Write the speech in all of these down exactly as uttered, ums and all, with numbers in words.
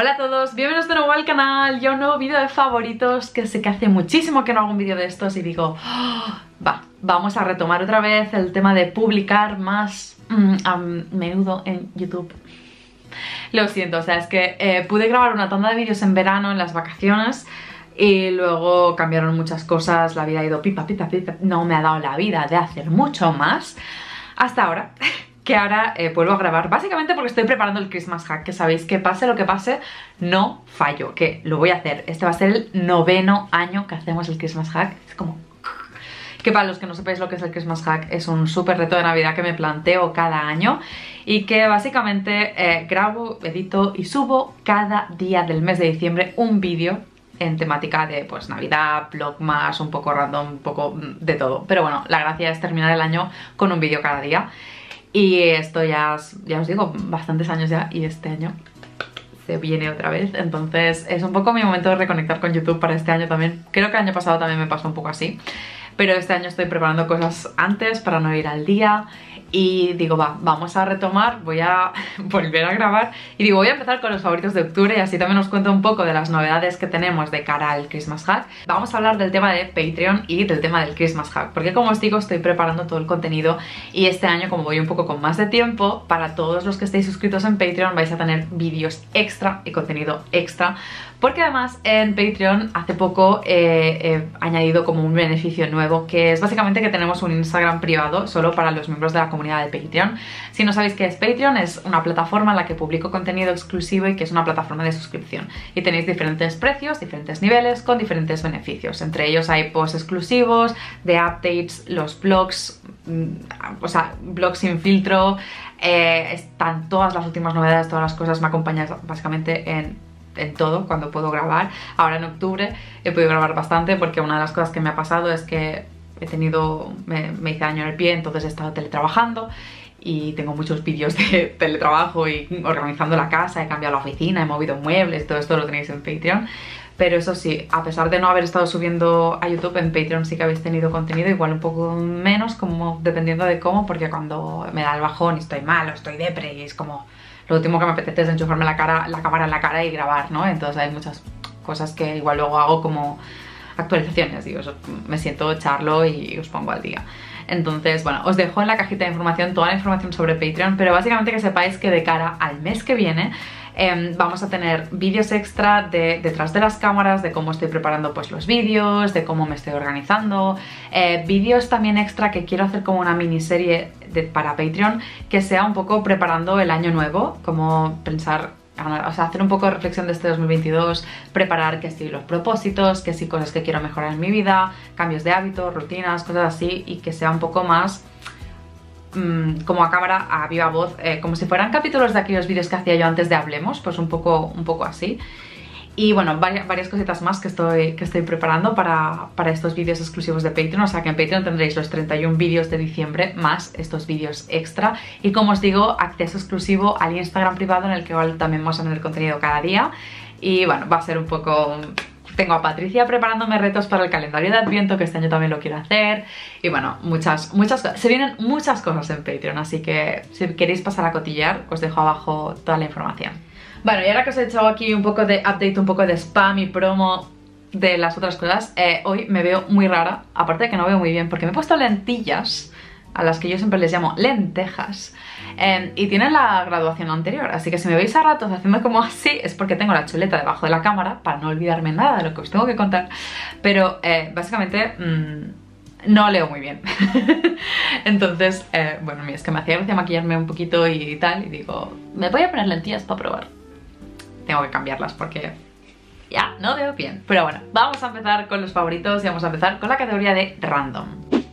Hola a todos, bienvenidos de nuevo al canal y a un nuevo vídeo de favoritos, que sé que hace muchísimo que no hago un vídeo de estos y digo, oh, va, vamos a retomar otra vez el tema de publicar más mm, a menudo en YouTube. Lo siento, o sea, es que eh, pude grabar una tanda de vídeos en verano, en las vacaciones, y luego cambiaron muchas cosas, la vida ha ido pipa, pipa, pipa, no me ha dado la vida de hacer mucho más, hasta ahora. Que ahora eh, vuelvo a grabar, básicamente porque estoy preparando el Christmas hack, que sabéis que pase lo que pase, no fallo, que lo voy a hacer. Este va a ser el noveno año que hacemos el Christmas hack. Es como... que para los que no sepáis lo que es el Christmas hack, es un súper reto de Navidad que me planteo cada año y que básicamente eh, grabo, edito y subo cada día del mes de diciembre un vídeo en temática de pues Navidad, vlogmas, un poco random, un poco de todo. Pero bueno, la gracia es terminar el año con un vídeo cada día. Y esto ya, ya os digo, bastantes años ya, y este año se viene otra vez. Entonces es un poco mi momento de reconectar con YouTube para este año también. Creo que el año pasado también me pasó un poco así, pero este año estoy preparando cosas antes para no ir al día. Y digo, va, vamos a retomar, voy a volver a grabar. Y digo, voy a empezar con los favoritos de octubre y así también os cuento un poco de las novedades que tenemos de cara al Christmas hack. Vamos a hablar del tema de Patreon y del tema del Christmas hack, porque como os digo, estoy preparando todo el contenido. Y este año, como voy un poco con más de tiempo, para todos los que estéis suscritos en Patreon vais a tener vídeos extra y contenido extra. Porque además en Patreon hace poco eh, he añadido como un beneficio nuevo, que es básicamente que tenemos un Instagram privado solo para los miembros de la comunidad de Patreon. Si no sabéis qué es Patreon, es una plataforma en la que publico contenido exclusivo y que es una plataforma de suscripción. Y tenéis diferentes precios, diferentes niveles, con diferentes beneficios. Entre ellos hay posts exclusivos, de updates, los blogs, o sea, blogs sin filtro, eh, están todas las últimas novedades, todas las cosas, me acompañan básicamente en... en todo, cuando puedo grabar. Ahora en octubre he podido grabar bastante porque una de las cosas que me ha pasado es que he tenido, me, me hice daño en el pie, entonces he estado teletrabajando y tengo muchos vídeos de teletrabajo y organizando la casa, he cambiado la oficina, he movido muebles, todo esto lo tenéis en Patreon. Pero eso sí, a pesar de no haber estado subiendo a YouTube, en Patreon sí que habéis tenido contenido, igual un poco menos, como dependiendo de cómo, porque cuando me da el bajón y estoy mal o estoy depre y es como... lo último que me apetece es enchufarme la, cara, la cámara en la cara y grabar, ¿no? Entonces hay muchas cosas que igual luego hago como actualizaciones, digo, me siento, charlo y os pongo al día. Entonces, bueno, os dejo en la cajita de información toda la información sobre Patreon, pero básicamente que sepáis que de cara al mes que viene eh, vamos a tener vídeos extra de detrás de las cámaras, de cómo estoy preparando pues los vídeos, de cómo me estoy organizando, eh, vídeos también extra que quiero hacer como una miniserie de, para Patreon, que sea un poco preparando el año nuevo, como pensar... o sea, hacer un poco de reflexión de este dos mil veintidós, preparar que sí los propósitos, que sí cosas que quiero mejorar en mi vida, cambios de hábitos, rutinas, cosas así, y que sea un poco más mmm, como a cámara, a viva voz, eh, como si fueran capítulos de aquellos vídeos que hacía yo antes de Hablemos, pues un poco, un poco así. Y bueno, varias, varias cositas más que estoy, que estoy preparando para, para estos vídeos exclusivos de Patreon. O sea que en Patreon tendréis los treinta y un vídeos de diciembre más estos vídeos extra. Y como os digo, acceso exclusivo al Instagram privado, en el que igual también vamos a tener contenido cada día. Y bueno, va a ser un poco... tengo a Patricia preparándome retos para el calendario de Adviento, que este año también lo quiero hacer. Y bueno, muchas, muchas cosas. Se vienen muchas cosas en Patreon, así que si queréis pasar a cotillar, os dejo abajo toda la información. Bueno, y ahora que os he echado aquí un poco de update, un poco de spam y promo de las otras cosas, eh, hoy me veo muy rara, aparte de que no veo muy bien, porque me he puesto lentillas, a las que yo siempre les llamo lentejas, eh, y tienen la graduación anterior, así que si me veis a ratos haciendo como así, es porque tengo la chuleta debajo de la cámara, para no olvidarme nada de lo que os tengo que contar, pero eh, básicamente... Mmm, no leo muy bien. Entonces, eh, bueno, es que me hacía gracia maquillarme un poquito y tal, y digo, me voy a poner lentillas para probar. Tengo que cambiarlas porque ya no veo bien. Pero bueno, vamos a empezar con los favoritos y vamos a empezar con la categoría de random.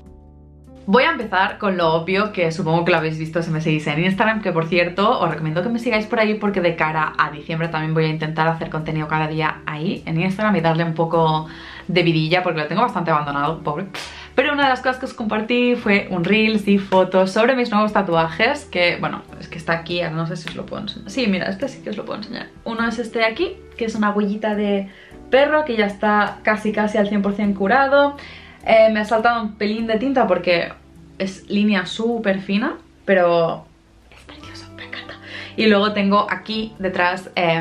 Voy a empezar con lo obvio, que supongo que lo habéis visto si me seguís en Instagram, que por cierto os recomiendo que me sigáis por ahí, porque de cara a diciembre también voy a intentar hacer contenido cada día ahí en Instagram y darle un poco de vidilla, porque lo tengo bastante abandonado, pobre. Pero una de las cosas que os compartí fue un reels y fotos sobre mis nuevos tatuajes, que bueno, es que está aquí, no sé si os lo puedo enseñar. Sí, mira, este sí que os lo puedo enseñar. Uno es este de aquí, que es una huellita de perro, que ya está casi casi al cien por cien curado. Eh, me ha saltado un pelín de tinta porque es línea súper fina, pero es precioso, me encanta. Y luego tengo aquí detrás eh,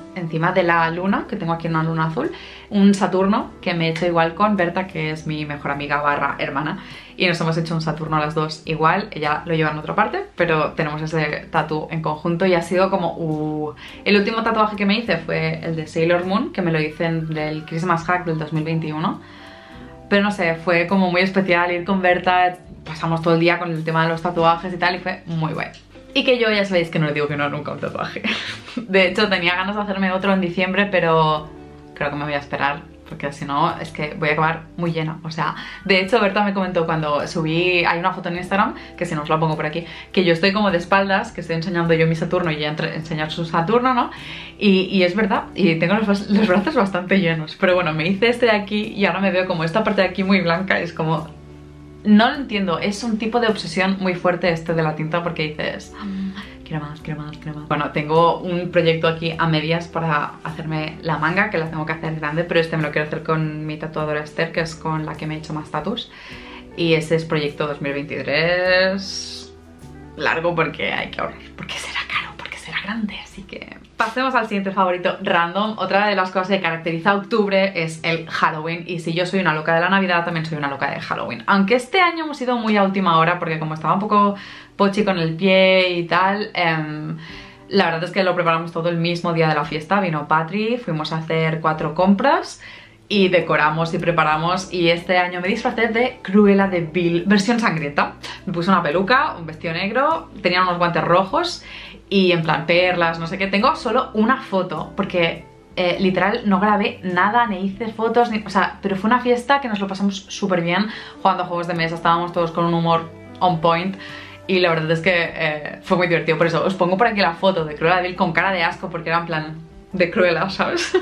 encima de la luna, que tengo aquí una luna azul, un Saturno que me he hecho igual con Berta, que es mi mejor amiga barra hermana, y nos hemos hecho un Saturno las dos igual. Ella lo lleva en otra parte, pero tenemos ese tatu en conjunto y ha sido como... Uh. El último tatuaje que me hice fue el de Sailor Moon, que me lo hice en el Christmas Hack del dos mil veintiuno, pero no sé, fue como muy especial ir con Berta, pasamos todo el día con el tema de los tatuajes y tal, y fue muy guay. Y que yo ya sabéis que no le digo que no nunca a un tatuaje. De hecho tenía ganas de hacerme otro en diciembre, pero creo que me voy a esperar, porque si no es que voy a acabar muy llena. O sea, de hecho Berta me comentó cuando subí, hay una foto en Instagram, que si no os la pongo por aquí, que yo estoy como de espaldas, que estoy enseñando yo mi Saturno y ella entre, enseñar su Saturno, ¿no? Y, y es verdad, y tengo los, los brazos bastante llenos. Pero bueno, me hice este de aquí y ahora me veo como esta parte de aquí muy blanca y es como... No lo entiendo, es un tipo de obsesión muy fuerte este de la tinta, porque dices... Quiero más, quiero más, quiero más. Bueno, tengo un proyecto aquí a medias para hacerme la manga, que la tengo que hacer grande, pero este me lo quiero hacer con mi tatuadora Esther, que es con la que me he hecho más tatus. Y ese es proyecto dos mil veintitrés... largo, porque hay que ahorrar, porque será caro, porque será grande, así que... Pasemos al siguiente favorito random. Otra de las cosas que caracteriza a octubre es el Halloween, y si yo soy una loca de la Navidad, también soy una loca de Halloween. Aunque este año hemos ido muy a última hora, porque como estaba un poco pochi con el pie y tal, eh, la verdad es que lo preparamos todo el mismo día de la fiesta. Vino Patri, fuimos a hacer cuatro compras y decoramos y preparamos, y este año me disfracé de Cruella de Vil, versión sangrienta. Me puse una peluca, un vestido negro, tenía unos guantes rojos y en plan perlas, no sé qué. Tengo solo una foto porque eh, literal no grabé nada, ni hice fotos, ni, o sea, pero fue una fiesta que nos lo pasamos súper bien jugando a juegos de mesa, estábamos todos con un humor on point. Y la verdad es que eh, fue muy divertido. Por eso os pongo por aquí la foto de Cruella de Vil con cara de asco, porque era en plan de Cruella, ¿sabes?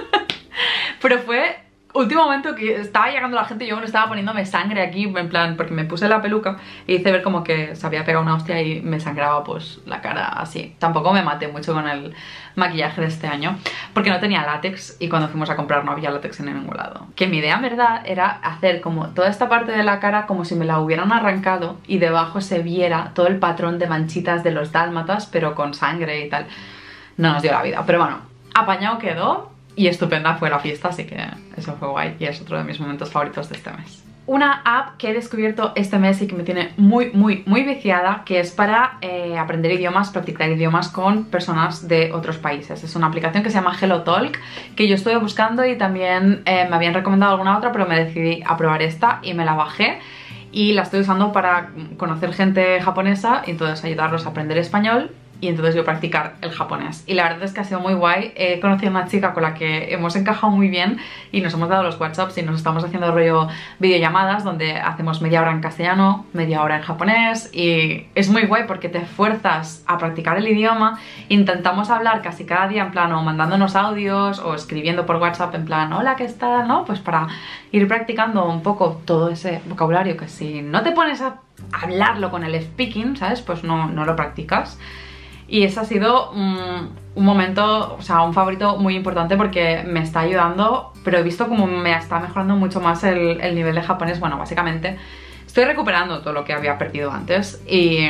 Pero fue último momento que estaba llegando la gente y yo me estaba poniéndome sangre aquí, en plan, porque me puse la peluca y hice ver como que se había pegado una hostia y me sangraba pues la cara así. Tampoco me maté mucho con el maquillaje de este año, porque no tenía látex y cuando fuimos a comprar no había látex en ningún lado. Que mi idea en verdad era hacer como toda esta parte de la cara como si me la hubieran arrancado y debajo se viera todo el patrón de manchitas de los dálmatas, pero con sangre y tal. No nos dio la vida, pero bueno, apañado quedó. Y estupenda fue la fiesta, así que eso fue guay y es otro de mis momentos favoritos de este mes. Una app que he descubierto este mes y que me tiene muy, muy, muy viciada, que es para eh, aprender idiomas, practicar idiomas con personas de otros países. Es una aplicación que se llama HelloTalk, que yo estuve buscando y también eh, me habían recomendado alguna otra, pero me decidí a probar esta y me la bajé. Y la estoy usando para conocer gente japonesa y entonces ayudarlos a aprender español y entonces yo practicar el japonés. Y la verdad es que ha sido muy guay. He conocido a una chica con la que hemos encajado muy bien y nos hemos dado los WhatsApps y nos estamos haciendo rollo videollamadas donde hacemos media hora en castellano, media hora en japonés, y es muy guay porque te fuerzas a practicar el idioma. Intentamos hablar casi cada día en plan o mandándonos audios o escribiendo por WhatsApp en plan hola, ¿qué tal? ¿No? Pues para ir practicando un poco todo ese vocabulario que si no te pones a hablarlo con el speaking, ¿sabes? Pues no, no lo practicas. Y ese ha sido un, un momento, o sea, un favorito muy importante porque me está ayudando, pero he visto como me está mejorando mucho más el, el nivel de japonés. Bueno, básicamente estoy recuperando todo lo que había perdido antes y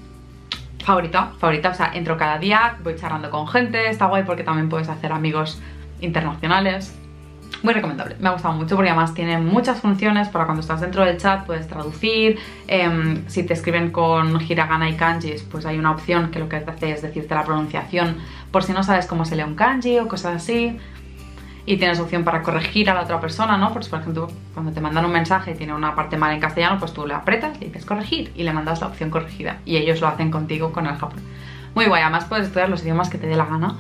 favorita, favorita, o sea, entro cada día, voy charlando con gente, está guay porque también puedes hacer amigos internacionales. Muy recomendable, me ha gustado mucho porque además tiene muchas funciones para cuando estás dentro del chat, puedes traducir, eh, si te escriben con hiragana y kanjis, pues hay una opción que lo que te hace es decirte la pronunciación por si no sabes cómo se lee un kanji o cosas así. Y tienes opción para corregir a la otra persona, ¿no? Pues por ejemplo, cuando te mandan un mensaje y tiene una parte mal en castellano, pues tú le apretas y dices corregir y le mandas la opción corregida y ellos lo hacen contigo con el japonés. Muy guay, además puedes estudiar los idiomas que te dé la gana.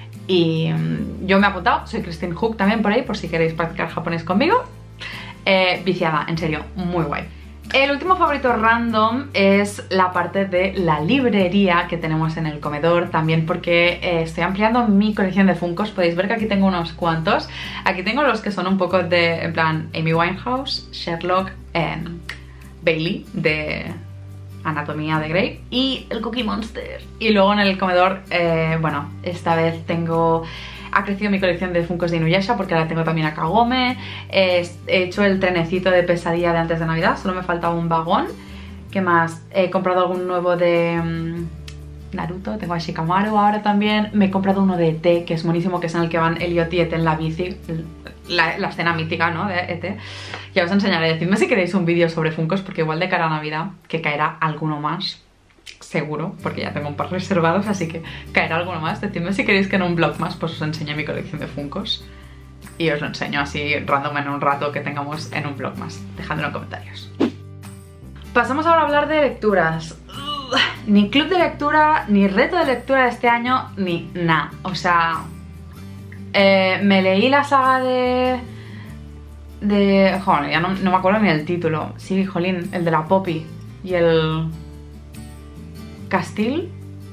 Y um, yo me he apuntado, soy Christine Hook también por ahí, por si queréis practicar japonés conmigo. Eh, viciada, en serio, muy guay. El último favorito random es la parte de la librería que tenemos en el comedor, también porque eh, estoy ampliando mi colección de Funkos. Podéis ver que aquí tengo unos cuantos. Aquí tengo los que son un poco de, en plan, Amy Winehouse, Sherlock, eh, Bailey de Anatomía de Grey y el Cookie Monster. Y luego en el comedor, eh, bueno, esta vez tengo... Ha crecido mi colección de Funkos de Inuyasha porque ahora tengo también a Kagome. Eh, he hecho el trenecito de pesadilla de antes de Navidad, solo me faltaba un vagón. ¿Qué más? He comprado algún nuevo de... Naruto, tengo a Shikamaru ahora también. Me he comprado uno de E T, que es buenísimo, que es en el que van Elliot y E T en la bici. La, la escena mítica, ¿no? De E T. Ya os enseñaré. Decidme si queréis un vídeo sobre Funkos, porque igual de cara a Navidad, que caerá alguno más. Seguro, porque ya tengo un par reservados, así que caerá alguno más. Decidme si queréis que en un vlog más pues os enseñe mi colección de Funkos. Y os lo enseño así random en un rato que tengamos en un vlog más. Dejadlo en comentarios. Pasamos ahora a hablar de lecturas. Ugh, ni club de lectura, ni reto de lectura de este año, ni nada. O sea, eh, me leí la saga de... de... Joder, ya no, no me acuerdo ni el título. Sí, jolín, el de la Poppy y el... Castil.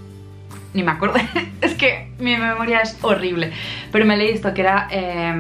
Ni me acuerdo. Es que mi memoria es horrible. Pero me leí esto que era eh,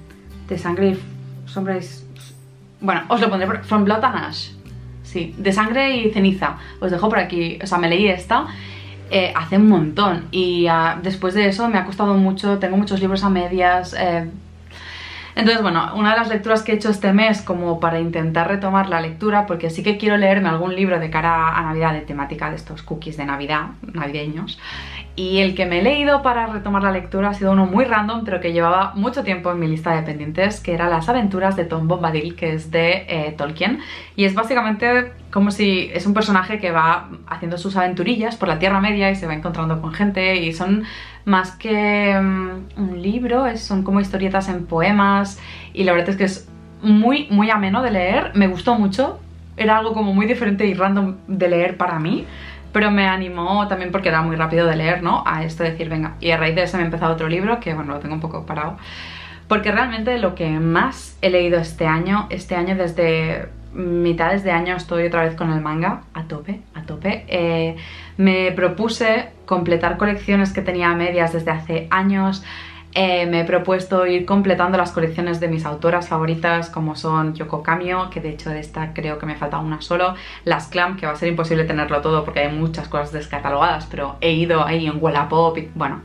de sangre y sombra y... Bueno, os lo pondré por... From Blood and Ash. Sí, de sangre y ceniza. Os dejo por aquí. O sea, me leí esta eh, hace un montón. Y uh, después de eso me ha costado mucho. Tengo muchos libros a medias. Eh, Entonces, bueno, una de las lecturas que he hecho este mes como para intentar retomar la lectura, porque sí que quiero leerme algún libro de cara a Navidad de temática de estos cookies de Navidad, navideños, y el que me he leído para retomar la lectura ha sido uno muy random, pero que llevaba mucho tiempo en mi lista de pendientes, que era Las aventuras de Tom Bombadil, que es de eh, Tolkien, y es básicamente como si es un personaje que va haciendo sus aventurillas por la Tierra Media y se va encontrando con gente, y son más que um, un libro, es, son como historietas en poemas, y la verdad es que es muy, muy ameno de leer, me gustó mucho, era algo como muy diferente y random de leer para mí, pero me animó también porque era muy rápido de leer, ¿no? A esto de decir, venga, y a raíz de eso me he empezado otro libro, que bueno, lo tengo un poco parado, porque realmente lo que más he leído este año, este año desde mitades de año estoy otra vez con el manga, a tope, a tope, eh, me propuse completar colecciones que tenía a medias desde hace años. Eh, me he propuesto ir completando las colecciones de mis autoras favoritas, como son Yoko Kamio, que de hecho de esta creo que me falta una solo, Las Clam, que va a ser imposible tenerlo todo porque hay muchas cosas descatalogadas, pero he ido ahí en Wallapop y bueno,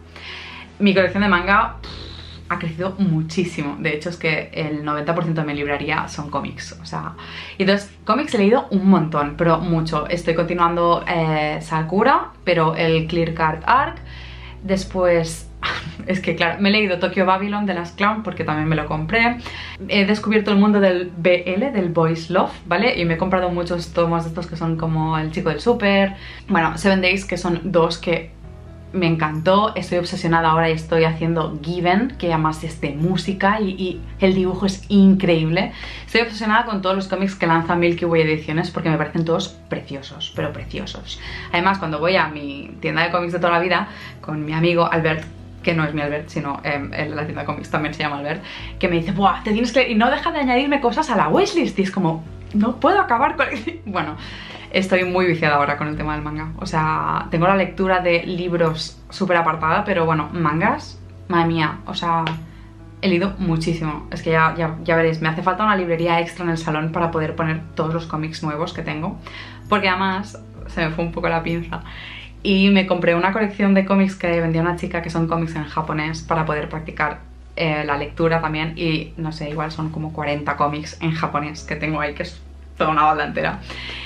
mi colección de manga pff, ha crecido muchísimo. De hecho es que el noventa por ciento de mi librería son cómics, o sea, y entonces cómics he leído un montón, pero mucho. Estoy continuando eh, Sakura, pero el Clear Card Arc, después... Es que claro, me he leído Tokyo Babylon de Las Clown porque también me lo compré. He descubierto el mundo del B L, del Boys Love, ¿vale? Y me he comprado muchos tomos de estos que son como El chico del súper. Bueno, Seven Days, que son dos que me encantó. Estoy obsesionada ahora y estoy haciendo Given, que además es de música y, y el dibujo es increíble. Estoy obsesionada con todos los cómics que lanza Milky Way Ediciones porque me parecen todos preciosos, pero preciosos. Además, cuando voy a mi tienda de cómics de toda la vida con mi amigo Albert, que no es mi Albert, sino eh, en la tienda de cómics también se llama Albert, que me dice, ¡buah! Te tienes que... Y no deja de añadirme cosas a la wishlist. Y es como, no puedo acabar con... Bueno, estoy muy viciada ahora con el tema del manga. O sea, tengo la lectura de libros súper apartada, pero bueno, mangas, madre mía, o sea, he leído muchísimo. Es que ya, ya, ya veréis, me hace falta una librería extra en el salón para poder poner todos los cómics nuevos que tengo, porque además se me fue un poco la pinza. Y me compré una colección de cómics que vendía una chica, que son cómics en japonés, para poder practicar eh, la lectura también. Y no sé, igual son como cuarenta cómics en japonés que tengo ahí, que es toda una balda entera.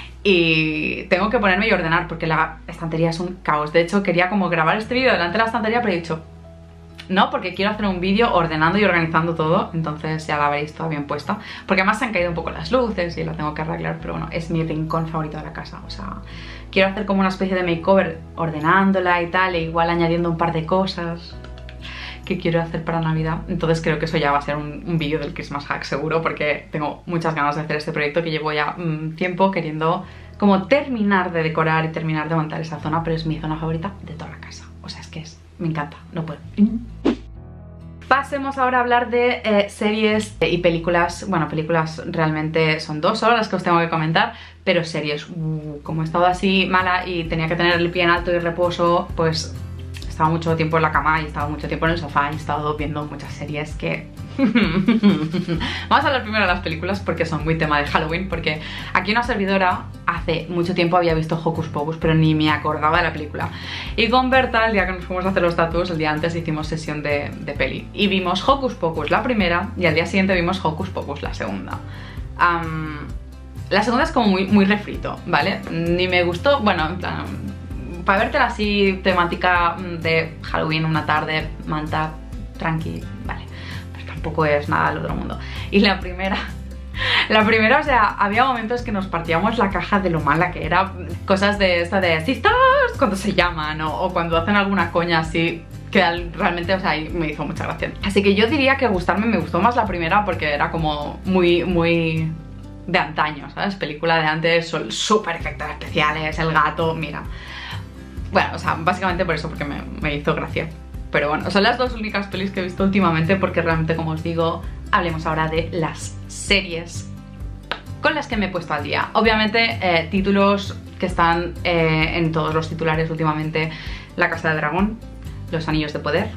Y tengo que ponerme y ordenar porque la estantería es un caos. De hecho, quería como grabar este vídeo delante de la estantería, pero he dicho no, porque quiero hacer un vídeo ordenando y organizando todo. Entonces ya la veréis toda bien puesta, porque además se han caído un poco las luces y la tengo que arreglar. Pero bueno, es mi rincón favorito de la casa. O sea, quiero hacer como una especie de makeover ordenándola y tal, e igual añadiendo un par de cosas que quiero hacer para Navidad. Entonces creo que eso ya va a ser un, un vídeo del Christmas Hack seguro, porque tengo muchas ganas de hacer este proyecto que llevo ya mmm, tiempo queriendo como terminar de decorar y terminar de montar esa zona, pero es mi zona favorita de toda la casa. O sea, es que es, me encanta, no puedo. Pasemos ahora a hablar de eh, series y películas. Bueno, películas realmente son dos solo las que os tengo que comentar, pero series, uh, como he estado así mala y tenía que tener el pie en alto y reposo, pues he estado mucho tiempo en la cama y he estado mucho tiempo en el sofá y he estado viendo muchas series que... Vamos a hablar primero de las películas porque son muy tema de Halloween, porque aquí una servidora hace mucho tiempo había visto Hocus Pocus, pero ni me acordaba de la película. Y con Berta, el día que nos fuimos a hacer los tatuos, el día antes hicimos sesión de, de peli. Y vimos Hocus Pocus la primera y al día siguiente vimos Hocus Pocus la segunda. Um, la segunda es como muy, muy refrito, ¿vale? Ni me gustó, bueno, en plan... para vértela así, temática de Halloween, una tarde, manta, tranqui, vale, pues tampoco es nada del otro mundo. Y la primera, la primera, o sea, había momentos que nos partíamos la caja de lo mala que era, cosas de esta de sisters, cuando se llaman, o, o cuando hacen alguna coña así, que realmente, o sea, me hizo mucha gracia. Así que yo diría que gustarme me gustó más la primera porque era como muy, muy de antaño, ¿sabes? Película de antes, son súper efectos especiales, el gato, mira. Bueno, o sea, básicamente por eso, porque me, me hizo gracia. Pero bueno, son las dos únicas pelis que he visto últimamente porque realmente, como os digo, hablemos ahora de las series con las que me he puesto al día. Obviamente, eh, títulos que están eh, en todos los titulares últimamente: La Casa del Dragón, Los Anillos de Poder.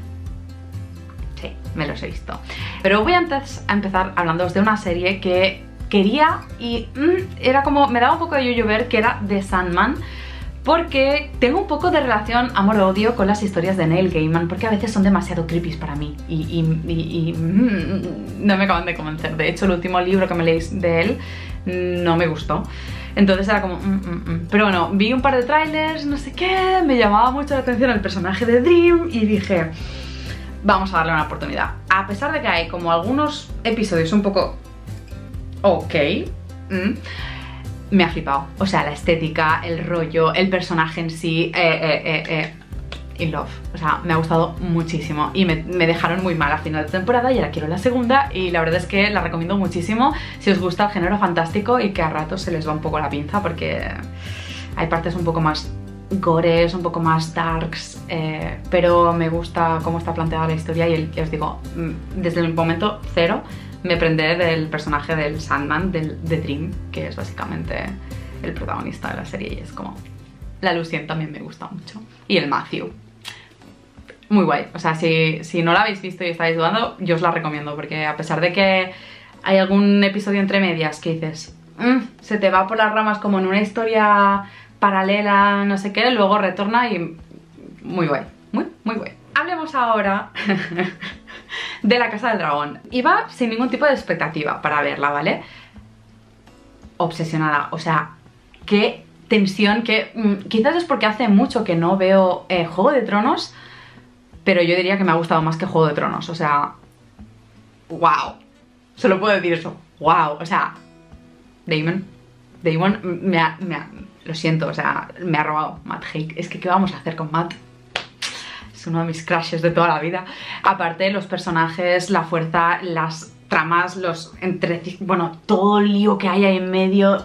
Sí, me los he visto. Pero voy antes a empezar hablándoos de una serie que quería y mmm, era como, me daba un poco de yuyu ver, que era The Sandman, porque tengo un poco de relación amor-odio con las historias de Neil Gaiman, porque a veces son demasiado creepy para mí y, y, y, y mm, no me acaban de convencer. De hecho, el último libro que me leí de él no me gustó. Entonces era como... Mm, mm, mm. Pero bueno, vi un par de trailers, no sé qué, me llamaba mucho la atención el personaje de Dream y dije, vamos a darle una oportunidad. A pesar de que hay como algunos episodios un poco... ok, mm, me ha flipado. O sea, la estética, el rollo, el personaje en sí, eh, eh, eh, eh, in love. O sea, me ha gustado muchísimo y me, me dejaron muy mal a final de temporada y ahora quiero la segunda y la verdad es que la recomiendo muchísimo si os gusta el género fantástico y que a ratos se les va un poco la pinza porque hay partes un poco más gores, un poco más darks, eh, pero me gusta cómo está planteada la historia y el, ya os digo, desde el momento cero me prendé del personaje del Sandman, del, de Dream, que es básicamente el protagonista de la serie y es como... La Lucien también me gusta mucho. Y el Matthew. Muy guay. O sea, si, si no la habéis visto y estáis dudando, yo os la recomiendo porque a pesar de que hay algún episodio entre medias que dices mmm, se te va por las ramas como en una historia paralela, no sé qué, luego retorna y... Muy guay. Muy, muy guay. Hablemos ahora... de La Casa del Dragón. Iba sin ningún tipo de expectativa para verla, ¿vale? Obsesionada, o sea, qué tensión, que mm, quizás es porque hace mucho que no veo eh, Juego de Tronos, pero yo diría que me ha gustado más que Juego de Tronos, o sea, wow, solo puedo decir eso, wow, o sea, Damon, Damon me ha, me ha, lo siento, o sea, me ha robado Matt Haig, es que ¿qué vamos a hacer con Matt? Es uno de mis crushes de toda la vida. Aparte, los personajes, la fuerza, las tramas, los entre... bueno, todo el lío que hay ahí en medio.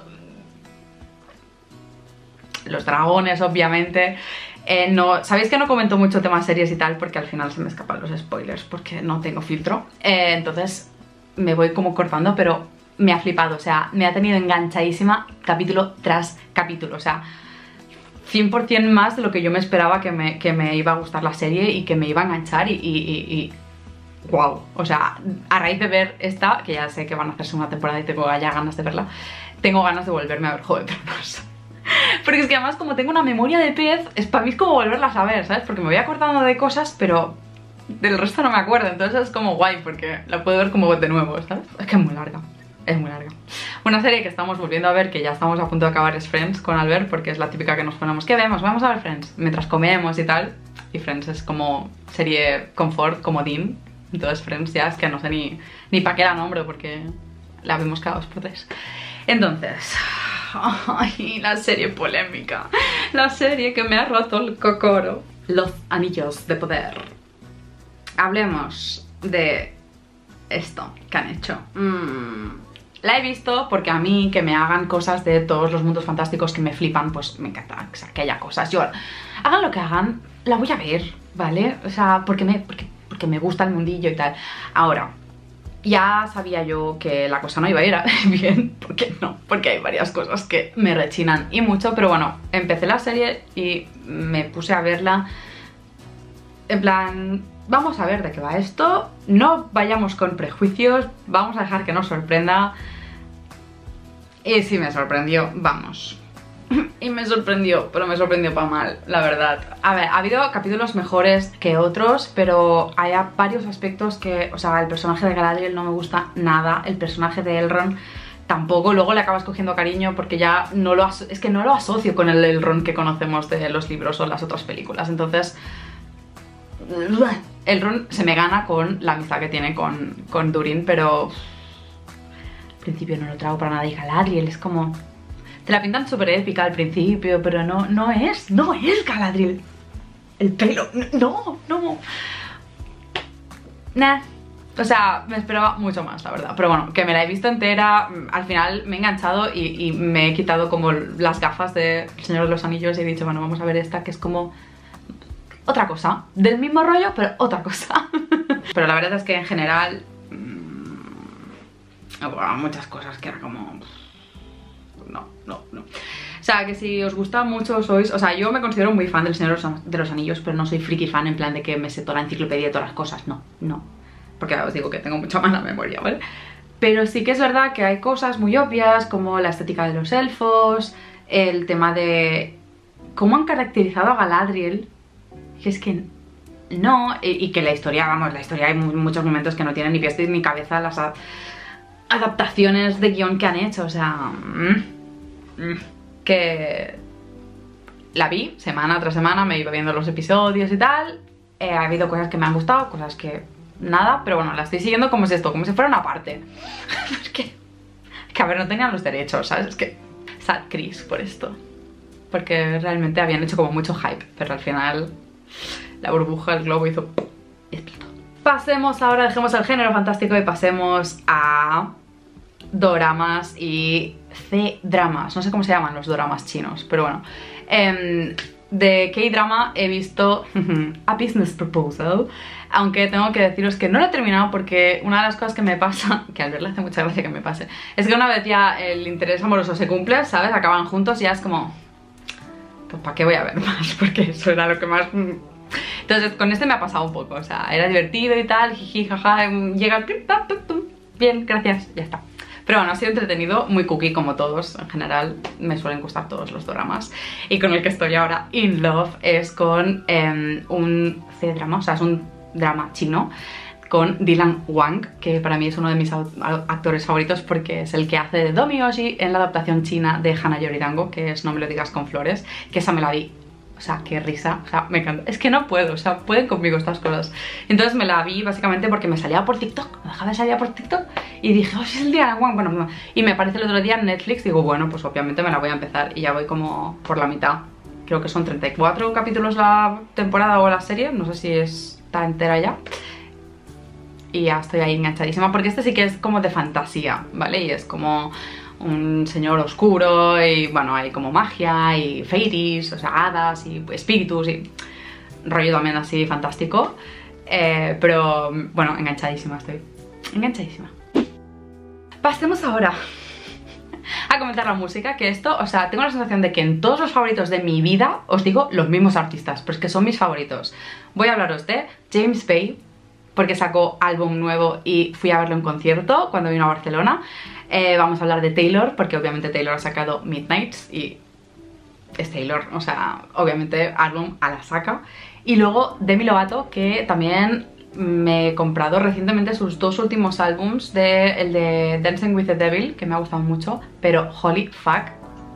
Los dragones, obviamente. Eh, no, sabéis que no comento mucho temas series y tal porque al final se me escapan los spoilers porque no tengo filtro. Eh, entonces me voy como cortando, pero me ha flipado. O sea, me ha tenido enganchadísima capítulo tras capítulo. O sea... cien por cien más de lo que yo me esperaba que me, que me iba a gustar la serie y que me iba a enganchar y, y, y, y... wow, o sea, a raíz de ver esta, que ya sé que van a hacerse una temporada y tengo ya ganas de verla, tengo ganas de volverme a ver Juego de Tronos. Porque es que además como tengo una memoria de pez, es para mí es como volverlas a ver, ¿sabes? Porque me voy acordando de cosas, pero del resto no me acuerdo, entonces es como guay porque la puedo ver como de nuevo, ¿sabes? Es que es muy larga. Es muy larga. Una serie que estamos volviendo a ver, que ya estamos a punto de acabar, es Friends con Albert, porque es la típica que nos ponemos, ¿qué vemos? Vamos a ver Friends, mientras comemos y tal. Y Friends es como serie confort, comodín. Entonces Friends ya es que no sé ni, ni para qué la nombro, porque la vemos cada dos por tres. Entonces... ay, la serie polémica. La serie que me ha roto el cocoro. Los Anillos de Poder. Hablemos de esto que han hecho. Mmm... La he visto porque a mí que me hagan cosas de todos los mundos fantásticos que me flipan, pues me encanta, o sea, que haya cosas. Yo, hagan lo que hagan, la voy a ver, ¿vale? O sea, porque me, porque, porque me gusta el mundillo y tal. Ahora, ya sabía yo que la cosa no iba a ir bien, ¿por qué no? Porque hay varias cosas que me rechinan y mucho, pero bueno, empecé la serie y me puse a verla en plan... vamos a ver de qué va esto, no vayamos con prejuicios, vamos a dejar que nos sorprenda. Y sí me sorprendió, vamos. Y me sorprendió, pero me sorprendió para mal, la verdad. A ver, ha habido capítulos mejores que otros, pero hay varios aspectos que... o sea, el personaje de Galadriel no me gusta nada, el personaje de Elrond tampoco luego le acabas cogiendo cariño porque ya no lo es que no lo asocio con el, el Ron que conocemos de los libros o las otras películas. Entonces el Ron se me gana con la amistad que tiene con, con Durin, pero al principio no lo trago para nada. Y Galadriel es como... Te la pintan súper épica al principio, pero no, no es, no es Galadriel. El pelo, no, no. Nah. O sea, me esperaba mucho más, la verdad. Pero bueno, que me la he visto entera. Al final me he enganchado y, y me he quitado como las gafas de El Señor de los Anillos y he dicho, bueno, vamos a ver esta, que es como otra cosa. Del mismo rollo, pero otra cosa. Pero la verdad es que en general mmm, bueno, muchas cosas que era como... No, no, no. O sea, que si os gusta mucho sois... O sea, yo me considero muy fan del Señor de los Anillos, pero no soy friki fan en plan de que me sé toda la enciclopedia y todas las cosas. No, no. Porque os digo que tengo mucha mala memoria, ¿vale? Pero sí que es verdad que hay cosas muy obvias, como la estética de los elfos, el tema de cómo han caracterizado a Galadriel, que es que no, y, y que la historia, vamos, la historia hay muchos momentos que no tienen ni pies ni cabeza, las a, adaptaciones de guión que han hecho, o sea, mm, mm, que la vi semana tras semana, me iba viendo los episodios y tal, eh, ha habido cosas que me han gustado, cosas que... nada, pero bueno, la estoy siguiendo como es esto, como si fuera una parte. Es que, que a ver, no tenían los derechos, ¿sabes? Es que sad Chris por esto, porque realmente habían hecho como mucho hype, pero al final la burbuja del globo hizo y explotó. Pasemos ahora, dejemos el género fantástico y pasemos a doramas y C-dramas. No sé cómo se llaman los doramas chinos, pero bueno. eh, De K-drama he visto A Business Proposal, aunque tengo que deciros que no lo he terminado porque una de las cosas que me pasa, que al verla hace mucha gracia que me pase, es que una vez ya el interés amoroso se cumple, ¿sabes? Acaban juntos y ya es como... Pues ¿para qué voy a ver más? Porque eso era lo que más... Entonces con este me ha pasado un poco, o sea, era divertido y tal, jiji, jaja, llega el... Bien, gracias, ya está. Pero bueno, ha sido entretenido, muy cookie como todos. En general me suelen gustar todos los doramas. Y con el que estoy ahora in love es con eh, un C-drama, o sea, es un drama chino con Dylan Wang, que para mí es uno de mis actores favoritos porque es el que hace de Domyoshi en la adaptación china de Hana Yoridango, que es No me lo digas con flores, que esa me la vi. O sea, qué risa, o sea, me encanta. Es que no puedo, o sea, pueden conmigo estas cosas. Entonces me la vi básicamente porque me salía por TikTok, me dejaba de salir por TikTok y dije, oh, es el día, bueno, y me aparece el otro día en Netflix, digo, bueno, pues obviamente me la voy a empezar y ya voy como por la mitad. Creo que son treinta y cuatro capítulos la temporada o la serie, no sé si está entera ya. Y ya estoy ahí enganchadísima porque este sí que es como de fantasía, ¿vale? Y es como... un señor oscuro y bueno, hay como magia y fairies, o sea, hadas y espíritus y rollo también así fantástico, eh, pero bueno, enganchadísima estoy, enganchadísima. Pasemos ahora a comentar la música, que esto, o sea, tengo la sensación de que en todos los favoritos de mi vida os digo los mismos artistas, pero es que son mis favoritos. Voy a hablaros de James Bay, porque sacó álbum nuevo y fui a verlo en concierto cuando vino a Barcelona. Eh, vamos a hablar de Taylor, porque obviamente Taylor ha sacado Midnights y es Taylor, o sea, obviamente álbum a la saca. Y luego Demi Lovato, que también me he comprado recientemente sus dos últimos álbums, de, el de Dancing with the Devil, que me ha gustado mucho, pero holy fuck,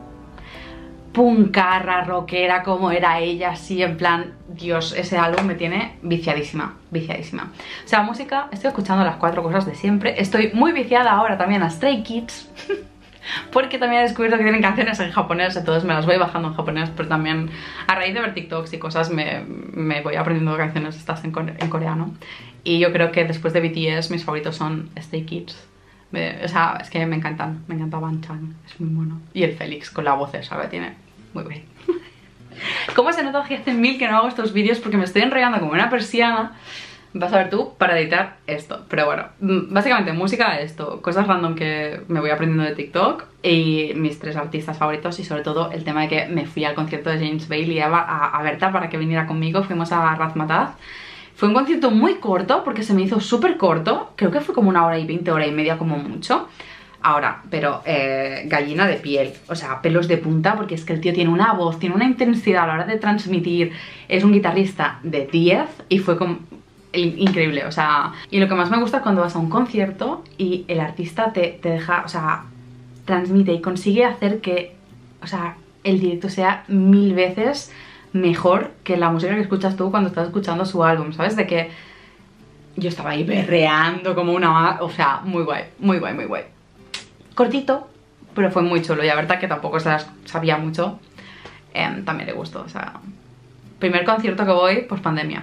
puncarra, rockera como era ella, así en plan, Dios, ese álbum me tiene viciadísima, viciadísima. O sea, música, estoy escuchando las cuatro cosas de siempre, estoy muy viciada ahora también a Stray Kids, porque también he descubierto que tienen canciones en japonés, entonces me las voy bajando en japonés, pero también a raíz de ver TikToks y cosas me, me voy aprendiendo canciones estas en, core en coreano. Y yo creo que después de B T S mis favoritos son Stray Kids. Me, o sea, es que me encantan, me encanta Banchan, es muy bueno. Y el Félix con la voz esa que tiene, muy bien. ¿Cómo se nota que hace mil que no hago estos vídeos? Porque me estoy enrollando como una persiana. Vas a ver tú para editar esto. Pero bueno, básicamente música, esto, cosas random que me voy aprendiendo de TikTok y mis tres artistas favoritos, y sobre todo el tema de que me fui al concierto de James Bay y a, a, a Berta para que viniera conmigo. Fuimos a Razmataz. Fue un concierto muy corto porque se me hizo súper corto, creo que fue como una hora y veinte, hora y media como mucho. Ahora, pero eh, gallina de piel, o sea, pelos de punta, porque es que el tío tiene una voz, tiene una intensidad a la hora de transmitir, es un guitarrista de diez y fue como increíble, o sea, y lo que más me gusta es cuando vas a un concierto y el artista te, te deja, o sea, transmite y consigue hacer que, o sea, el directo sea mil veces mejor que la música que escuchas tú cuando estás escuchando su álbum, ¿sabes? De que yo estaba ahí berreando como una... O sea, muy guay, muy guay, muy guay. Cortito, pero fue muy chulo y la verdad que tampoco se las sabía mucho. Eh, también le gustó, o sea... Primer concierto que voy, pues pandemia.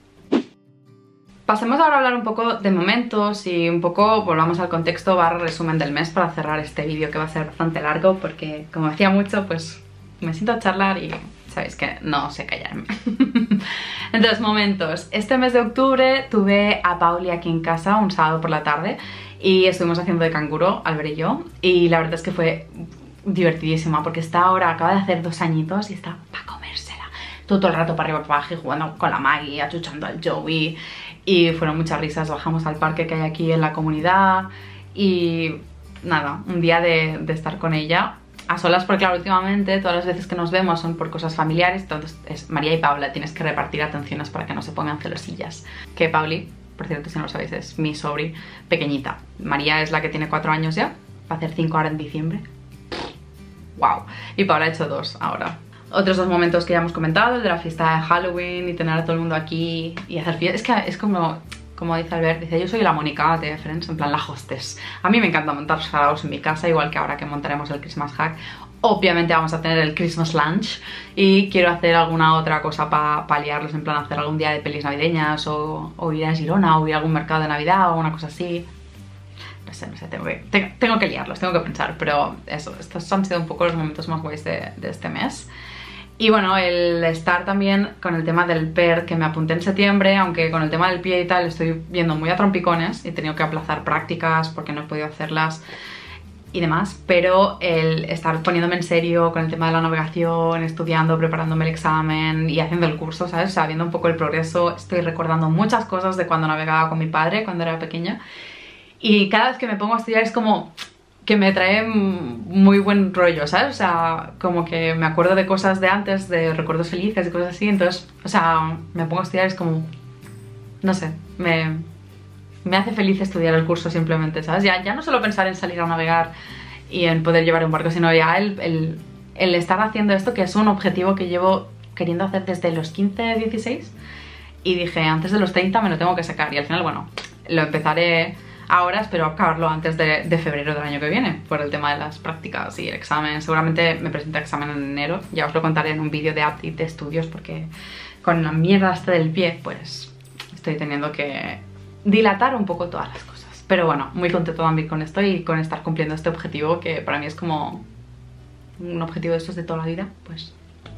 Pasemos ahora a hablar un poco de momentos y un poco volvamos al contexto barra resumen del mes para cerrar este vídeo que va a ser bastante largo porque como decía mucho pues me siento a charlar y sabéis que no sé callarme. Entonces, momentos. Este mes de octubre tuve a Pauli aquí en casa un sábado por la tarde y estuvimos haciendo de canguro, Albert y yo, y la verdad es que fue divertidísima porque está ahora, acaba de hacer dos añitos y está para comérsela. Todo el rato para arriba para abajo jugando con la Maggie, achuchando al Joey. Y fueron muchas risas, bajamos al parque que hay aquí en la comunidad y nada, un día de, de estar con ella a solas porque claro, últimamente todas las veces que nos vemos son por cosas familiares, entonces es María y Paula, tienes que repartir atenciones para que no se pongan celosillas. Que Pauli, por cierto si no lo sabéis, es mi sobri pequeñita. María es la que tiene cuatro años ya, va a hacer cinco ahora en diciembre. Wow, y Paula ha hecho dos ahora. Otros dos momentos que ya hemos comentado, el de la fiesta de Halloween y tener a todo el mundo aquí y hacer fiesta. Es que es como, como dice Albert, dice yo soy la Mónica de Friends, en plan la hostess. A mí me encanta montar saraos en mi casa, igual que ahora que montaremos el Christmas Hack. Obviamente vamos a tener el Christmas Lunch y quiero hacer alguna otra cosa para pa liarlos, en plan hacer algún día de pelis navideñas o, o ir a Girona o ir a algún mercado de Navidad o una cosa así. No sé, no sé, tengo que, tengo, tengo que liarlos, tengo que pensar, pero eso, estos han sido un poco los momentos más guays de, de este mes. Y bueno, el estar también con el tema del P E R que me apunté en septiembre, aunque con el tema del pie y tal estoy viendo muy a trompicones y he tenido que aplazar prácticas porque no he podido hacerlas y demás, pero el estar poniéndome en serio con el tema de la navegación, estudiando, preparándome el examen y haciendo el curso, ¿sabes? O sea, viendo un poco el progreso, estoy recordando muchas cosas de cuando navegaba con mi padre cuando era pequeña y cada vez que me pongo a estudiar es como... que me trae muy buen rollo, ¿sabes? O sea, como que me acuerdo de cosas de antes, de recuerdos felices y cosas así, entonces, o sea, me pongo a estudiar, es como, no sé, me, me hace feliz estudiar el curso simplemente, ¿sabes? Ya, ya no solo pensar en salir a navegar y en poder llevar un barco, sino ya el, el, el estar haciendo esto, que es un objetivo que llevo queriendo hacer desde los quince, dieciséis, y dije, antes de los treinta me lo tengo que sacar, y al final, bueno, lo empezaré... ahora espero acabarlo antes de, de febrero del año que viene por el tema de las prácticas y el examen. Seguramente me presento el examen en enero, ya os lo contaré en un vídeo de update de estudios porque con la mierda hasta del pie pues estoy teniendo que dilatar un poco todas las cosas. Pero bueno, muy contento también con esto y con estar cumpliendo este objetivo que para mí es como un objetivo de estos de toda la vida, pues...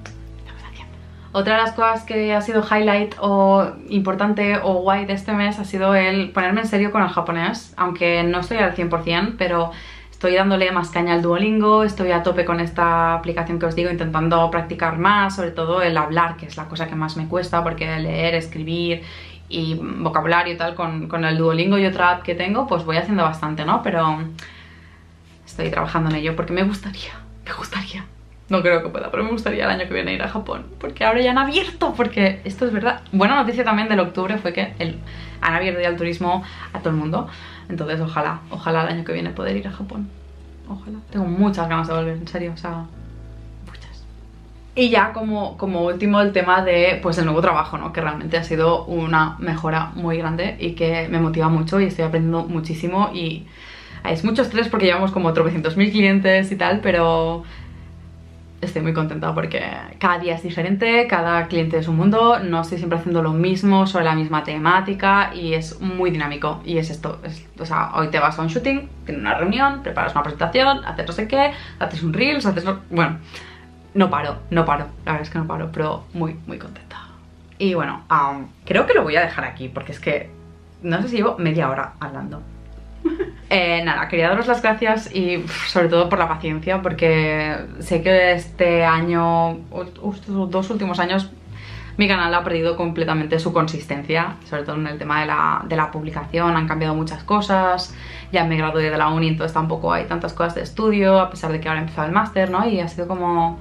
Otra de las cosas que ha sido highlight o importante o guay de este mes ha sido el ponerme en serio con el japonés, aunque no estoy al cien por cien, pero estoy dándole más caña al Duolingo, estoy a tope con esta aplicación que os digo, intentando practicar más, sobre todo el hablar, que es la cosa que más me cuesta, porque leer, escribir y vocabulario y tal, con, con el Duolingo y otra app que tengo, pues voy haciendo bastante, ¿no? Pero estoy trabajando en ello porque me gustaría, me gustaría. No creo que pueda, pero me gustaría el año que viene ir a Japón, porque ahora ya han abierto, porque esto es verdad. Buena noticia también del octubre fue que el, han abierto ya el turismo a todo el mundo, entonces ojalá, ojalá el año que viene poder ir a Japón. Ojalá. Tengo muchas ganas de volver, en serio, o sea, muchas. Y ya como, como último el tema de, pues, el nuevo trabajo, ¿no? Que realmente ha sido una mejora muy grande y que me motiva mucho y estoy aprendiendo muchísimo y es mucho estrés porque llevamos como tropecientos mil clientes y tal, pero... estoy muy contenta porque cada día es diferente, cada cliente es un mundo, no estoy siempre haciendo lo mismo sobre la misma temática y es muy dinámico. Y es esto, es, o sea, hoy te vas a un shooting, tienes una reunión, preparas una presentación, haces no sé qué, haces un reels, haces... No, bueno, no paro, no paro, la verdad es que no paro, pero muy, muy contenta. Y bueno, um, creo que lo voy a dejar aquí porque es que no sé si llevo media hora hablando. Eh, nada, quería daros las gracias y pff, sobre todo por la paciencia, porque sé que este año, estos dos últimos años, mi canal ha perdido completamente su consistencia, sobre todo en el tema de la, de la publicación. Han cambiado muchas cosas, ya me gradué de la uni, entonces tampoco hay tantas cosas de estudio, a pesar de que ahora he empezado el máster, ¿no? Y ha sido como...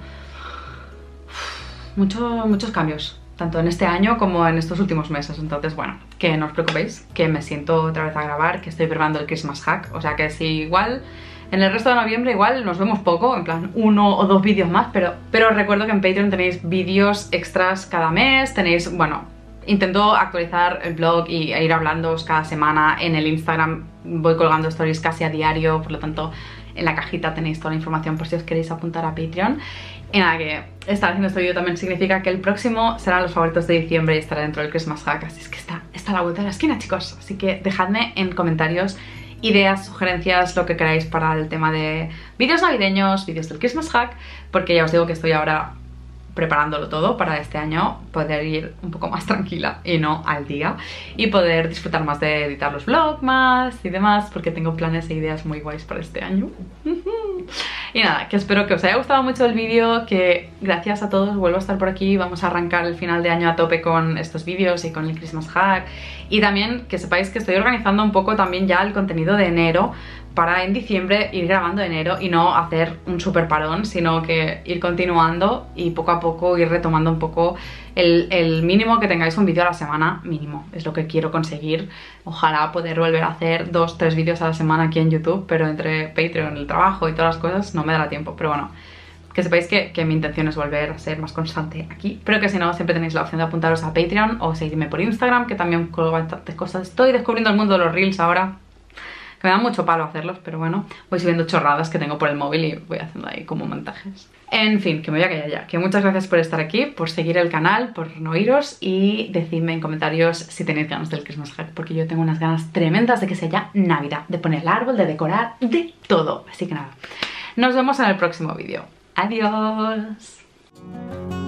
Mucho, muchos cambios, tanto en este año como en estos últimos meses. Entonces, bueno, que no os preocupéis, que me siento otra vez a grabar, que estoy preparando el Christmas Hack, o sea que si igual En el resto de noviembre igual nos vemos poco, en plan uno o dos vídeos más, pero, pero os recuerdo que en Patreon tenéis vídeos extras cada mes, tenéis, bueno, intento actualizar el blog y ir hablándoos cada semana. En el Instagram voy colgando stories casi a diario, por lo tanto en la cajita tenéis toda la información por si os queréis apuntar a Patreon. Y nada, que estar haciendo este vídeo también significa que el próximo serán los favoritos de diciembre y estará dentro del Christmas Hack, así es que está, está a la vuelta de la esquina, chicos. Así que dejadme en comentarios ideas, sugerencias, lo que queráis para el tema de vídeos navideños, vídeos del Christmas Hack, porque ya os digo que estoy ahora preparándolo todo para este año poder ir un poco más tranquila y no al día, y poder disfrutar más de editar los vlogs más y demás, porque tengo planes e ideas muy guays para este año. Y nada, que espero que os haya gustado mucho el vídeo, que gracias a todos vuelvo a estar por aquí. Vamos a arrancar el final de año a tope con estos vídeos y con el Christmas Hack, y también que sepáis que estoy organizando un poco también ya el contenido de enero, para en diciembre ir grabando enero y no hacer un super parón, sino que ir continuando y poco a poco ir retomando un poco el, el mínimo que tengáis un vídeo a la semana, mínimo, es lo que quiero conseguir. Ojalá poder volver a hacer dos, tres vídeos a la semana aquí en YouTube, pero entre Patreon, el trabajo y todas las cosas no me dará tiempo, pero bueno, que sepáis que, que mi intención es volver a ser más constante aquí, pero que si no, siempre tenéis la opción de apuntaros a Patreon o seguirme por Instagram, que también colgo bastantes cosas. Estoy descubriendo el mundo de los Reels ahora, que me da mucho palo hacerlos, pero bueno, voy subiendo chorradas que tengo por el móvil y voy haciendo ahí como montajes. En fin, que me voy a callar ya, que muchas gracias por estar aquí, por seguir el canal, por no iros, y decidme en comentarios si tenéis ganas del Christmas Hack, porque yo tengo unas ganas tremendas de que sea ya Navidad, de poner el árbol, de decorar, de todo. Así que nada, nos vemos en el próximo vídeo. Adiós.